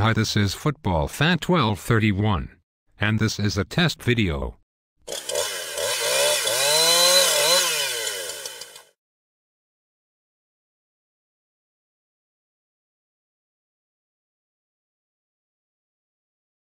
Hi, this is Football Fan 1231, and this is a test video.